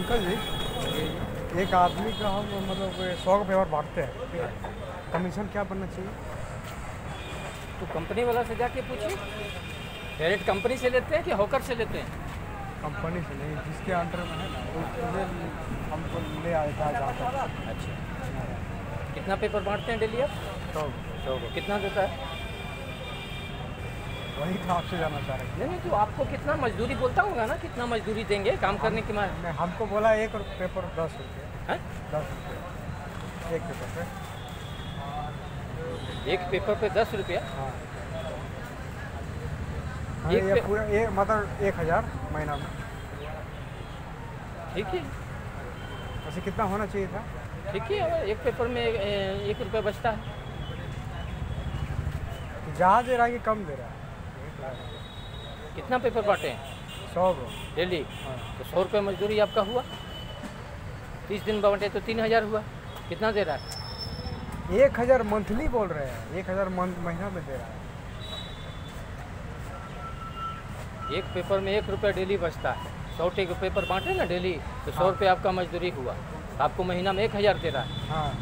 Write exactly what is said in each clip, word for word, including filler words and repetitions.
Uncle जी, एक आदमी का हम मतलब सौ का पेपर बांटते हैं, कमीशन क्या बनना चाहिए? तो कंपनी वाला से जाके पूछिए, डायरेक्ट कंपनी से लेते हैं कि होकर से लेते हैं? कंपनी से नहीं, जिसके अंडर में है ना वो मुझे हमको ले आएगा जाकर। अच्छा, कितना पेपर बांटते हैं डेली आप? तो सौ को कितना देता है? वही तो आपसे जाना चाह रहे नहीं नहीं, तो आपको कितना मजदूरी बोलता होगा ना, कितना मजदूरी देंगे काम करने की मार? थे। हमको बोला एक पेपर दस रुपये हैं? दस रुपये एक पेपर पे। एक पेपर पे दस रुपया? हाँ हाँ, एक ये पे- पूरा एक मतलब एक हज़ार महीना में। ठीक है वैसे कितना होना चाहिए था? ठीक है, और एक पेपर में ए, एक रुपया बचता है। जहाँ दे रहा है कि कम दे रहा है? कितना पेपर बांटे हैं सौ को। डेली? हाँ। तो सौ रुपये मजदूरी आपका हुआ, तीस दिन बांटे तो तीन हज़ार हुआ। कितना दे रहा है? एक हज़ार मंथली बोल रहे हैं, एक हज़ार महीना में दे रहा है। एक पेपर में एक रुपया डेली बचता है, सौ टे के पेपर बांटे ना डेली, तो सौ हाँ। रुपये आपका मजदूरी हुआ, आपको महीना में एक हज़ार दे रहा है। हाँ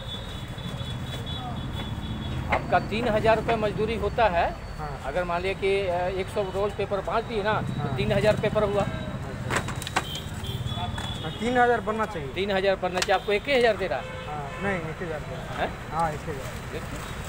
आपका तीन हज़ार रुपये मजदूरी होता है। हाँ। अगर मान लिया कि एक सौ रोज पेपर बांट दिए ना, तो हाँ। तीन हज़ार पेपर हुआ। हाँ, तीन हज़ार बनना चाहिए। तीन हज़ार पढ़ना चाहिए, आपको एक ही हज़ार दे रहा है। हाँ नहीं, एक हज़ार दे रहा है। हैं? हाँ एक हज़ार। देखिए